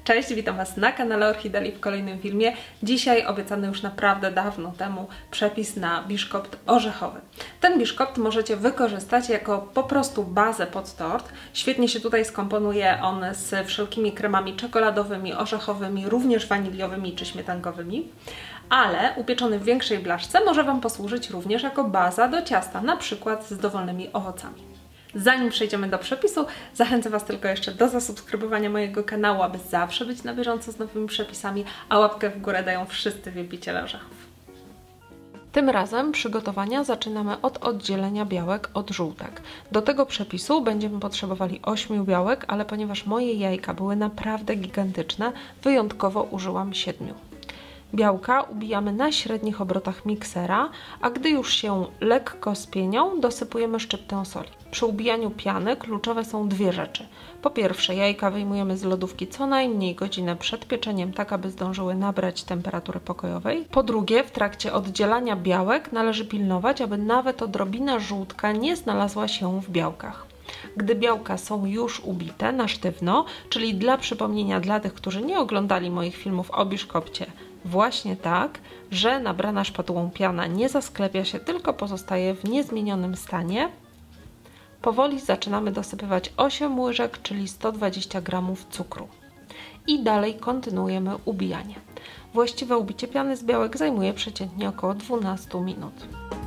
Cześć, witam Was na kanale Orchideli w kolejnym filmie. Dzisiaj obiecany już naprawdę dawno temu przepis na biszkopt orzechowy. Ten biszkopt możecie wykorzystać jako po prostu bazę pod tort. Świetnie się tutaj skomponuje on z wszelkimi kremami czekoladowymi, orzechowymi, również waniliowymi czy śmietankowymi. Ale upieczony w większej blaszce może Wam posłużyć również jako baza do ciasta, na przykład z dowolnymi owocami. Zanim przejdziemy do przepisu, zachęcam Was tylko jeszcze do zasubskrybowania mojego kanału, aby zawsze być na bieżąco z nowymi przepisami, a łapkę w górę dają wszyscy wielbiciele orzechów. Tym razem przygotowania zaczynamy od oddzielenia białek od żółtek. Do tego przepisu będziemy potrzebowali 8 białek, ale ponieważ moje jajka były naprawdę gigantyczne, wyjątkowo użyłam 7. Białka ubijamy na średnich obrotach miksera, a gdy już się lekko spienią, dosypujemy szczyptę soli. Przy ubijaniu piany kluczowe są dwie rzeczy. Po pierwsze, jajka wyjmujemy z lodówki co najmniej godzinę przed pieczeniem, tak aby zdążyły nabrać temperatury pokojowej. Po drugie, w trakcie oddzielania białek należy pilnować, aby nawet odrobina żółtka nie znalazła się w białkach. Gdy białka są już ubite na sztywno, czyli dla przypomnienia dla tych, którzy nie oglądali moich filmów o biszkopcie, właśnie tak, że nabrana szpatułą piana nie zasklepia się, tylko pozostaje w niezmienionym stanie. Powoli zaczynamy dosypywać 8 łyżek, czyli 120 g cukru. I dalej kontynuujemy ubijanie. Właściwe ubicie piany z białek zajmuje przeciętnie około 12 minut.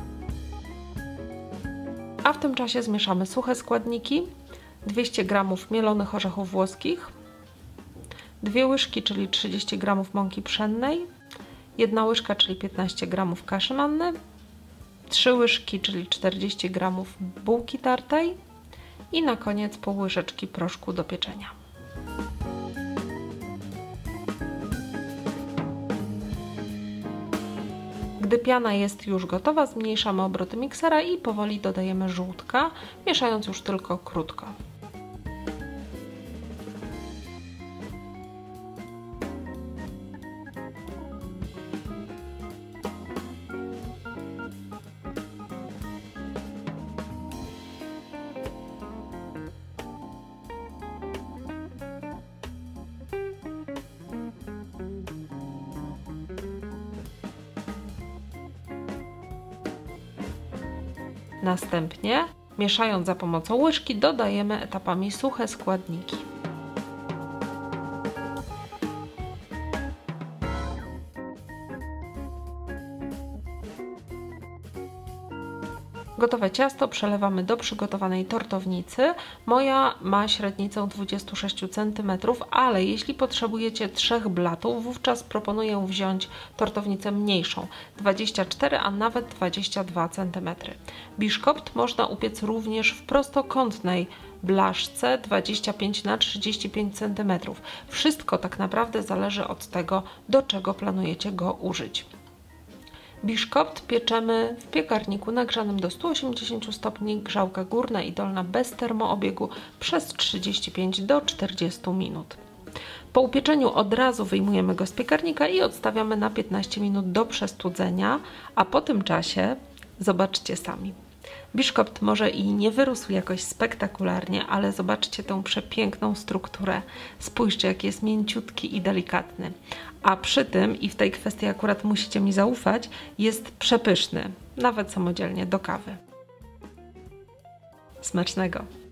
A w tym czasie zmieszamy suche składniki, 200 g mielonych orzechów włoskich, 2 łyżki, czyli 30 g mąki pszennej, 1 łyżka, czyli 15 g kaszy manny, 3 łyżki, czyli 40 g bułki tartej i na koniec pół łyżeczki proszku do pieczenia. Gdy piana jest już gotowa, zmniejszamy obroty miksera i powoli dodajemy żółtka, mieszając już tylko krótko. Następnie, mieszając za pomocą łyżki, dodajemy etapami suche składniki. Gotowe ciasto przelewamy do przygotowanej tortownicy. Moja ma średnicę 26 cm, ale jeśli potrzebujecie 3 blatów, wówczas proponuję wziąć tortownicę mniejszą, 24, a nawet 22 cm. Biszkopt można upiec również w prostokątnej blaszce 25 na 35 cm. Wszystko tak naprawdę zależy od tego, do czego planujecie go użyć. Biszkopt pieczemy w piekarniku nagrzanym do 180 stopni, grzałka górna i dolna bez termoobiegu przez 35 do 40 minut. Po upieczeniu od razu wyjmujemy go z piekarnika i odstawiamy na 15 minut do przestudzenia, a po tym czasie zobaczcie sami. Biszkopt może i nie wyrósł jakoś spektakularnie, ale zobaczcie tę przepiękną strukturę. Spójrzcie, jaki jest mięciutki i delikatny. A przy tym, i w tej kwestii akurat musicie mi zaufać, jest przepyszny, nawet samodzielnie do kawy. Smacznego!